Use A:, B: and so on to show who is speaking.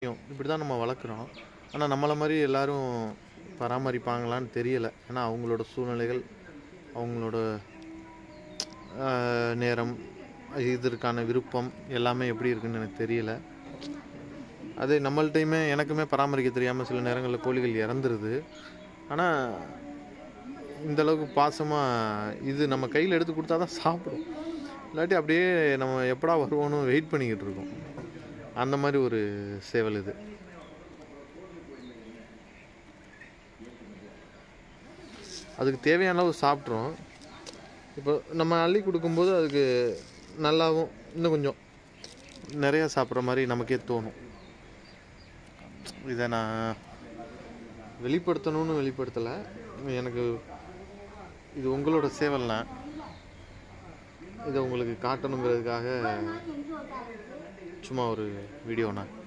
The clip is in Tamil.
A: இப்படி தான் நம்ம வளர்க்குறோம். ஆனால் நம்மளை மாதிரி எல்லாரும் பராமரிப்பாங்களான்னு தெரியலை. ஏன்னா அவங்களோட சூழ்நிலைகள், அவங்களோட நேரம், இதற்கான விருப்பம் எல்லாமே எப்படி இருக்குன்னு எனக்கு தெரியலை. அது நம்மள்ட்டையுமே எனக்குமே பராமரிக்க தெரியாமல் சில நேரங்களில் கோழிகள் இறந்துருது. ஆனால் இந்தளவுக்கு பாசமாக இது நம்ம கையில் எடுத்து கொடுத்தா தான் சாப்பிடும். இல்லாட்டி அப்படியே நம்ம எப்படா வருவோன்னு வெயிட் பண்ணிக்கிட்டு இருக்கோம். அந்த மாதிரி ஒரு சேவல் இது. அதுக்கு தேவையான அளவு சாப்பிட்றோம். இப்போ நம்ம அள்ளி கொடுக்கும்போது அதுக்கு நல்லாவும் இன்னும் கொஞ்சம் நிறையா சாப்பிட்ற மாதிரி நமக்கே தோணும். இதை நான் வெளிப்படுத்தணும்னு வெளிப்படுத்தலை. எனக்கு இது உங்களோட சேவல்னா இதை உங்களுக்கு காட்டணுங்கிறதுக்காக சும்மா ஒரு வீடியோண்ணா.